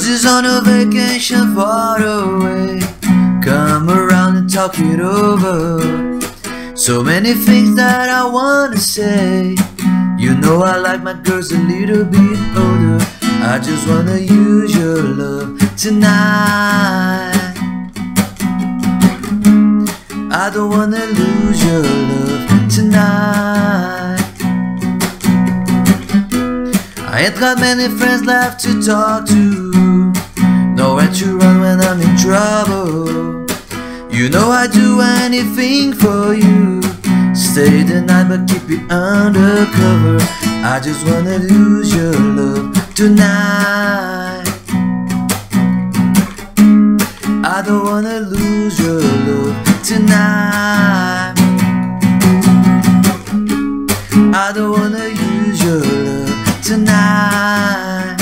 just on a vacation far away. Come around and talk it over. So many things that I wanna say. You know I like my girls a little bit older. I just wanna use your love tonight. I don't wanna lose your love tonight. I ain't got many friends left to talk to, nowhere to run when I'm in trouble. You know I'd do anything for you. Stay the night but keep it undercover. I just wanna lose your love tonight. I don't wanna lose your love tonight. I don't wanna use your love tonight.